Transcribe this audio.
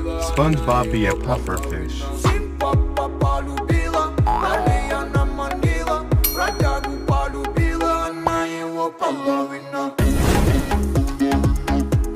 SpongeBob be a puffer fish. Папа полюбила, далее она манила, бродягу полюбила, она его половина.